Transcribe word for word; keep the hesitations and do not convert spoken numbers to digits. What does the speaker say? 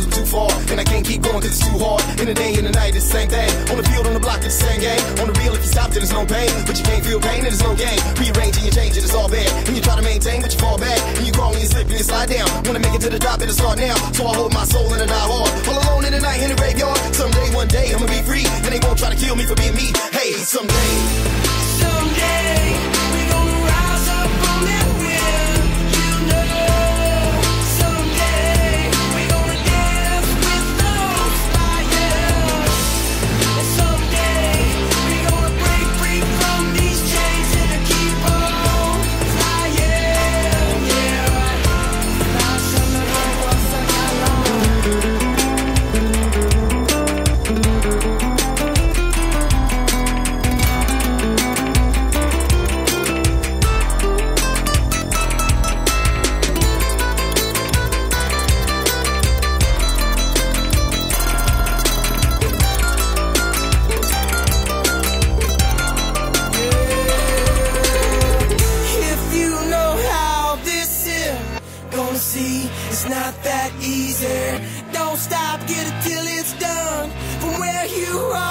it too far, and I can't keep going cause it's too hard. In the day and the night, it's the same thing. On the field, on the block, it's the same game. On the real, if you stop, then there's no pain. But you can't feel pain, then there's no gain. Rearranging, you change it, it's all bad. And you try to maintain, but you fall back. And you crawl and you slip and you slide down. Wanna make it to the top, it'll start now. So I hold my soul and I die hard. All alone in the night, in the graveyard. Someday, one day, I'ma be free. And they won't try to kill me for being me. Hey, someday. Someday, we gonna rise up from that wind. You know, someday, we gonna dance with those fires. And someday, we gonna break free from these chains and keep on flying. Yeah, fly some see, it's not that easy. Don't stop, get it till it's done. From where you are.